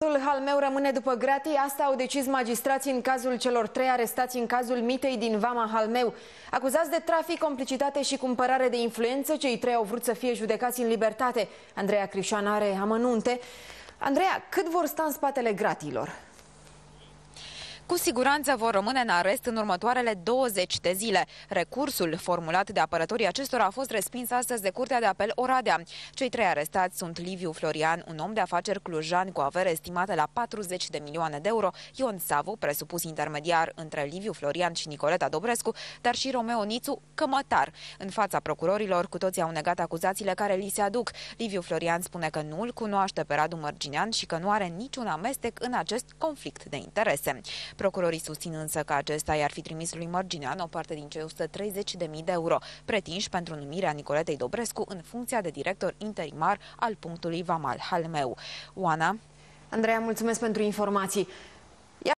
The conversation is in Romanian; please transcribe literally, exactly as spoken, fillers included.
Halmeu rămâne după gratii. Asta au decis magistrații în cazul celor trei arestați în cazul mitei din Vama Halmeu. Acuzați de trafic, complicitate și cumpărare de influență, cei trei au vrut să fie judecați în libertate. Andreea Crișoan are amănunte. Andreea, cât vor sta în spatele gratiilor? Cu siguranță vor rămâne în arest în următoarele douăzeci de zile. Recursul formulat de apărătorii acestora a fost respins astăzi de Curtea de Apel Oradea. Cei trei arestați sunt Liviu Florian, un om de afaceri clujan cu avere estimată la patruzeci de milioane de euro, Ion Savu, presupus intermediar între Liviu Florian și Nicoleta Dobrescu, dar și Romeo Nițu, cămătar. În fața procurorilor, cu toții au negat acuzațiile care li se aduc. Liviu Florian spune că nu îl cunoaște pe Radu Mărginean și că nu are niciun amestec în acest conflict de interese. Procurorii susțin însă că acesta i-ar fi trimis lui Mărginean o parte din cei o sută treizeci de mii de euro pretinși pentru numirea Nicoletei Dobrescu în funcția de director interimar al punctului Vamal Halmeu. Oana? Andreea, mulțumesc pentru informații.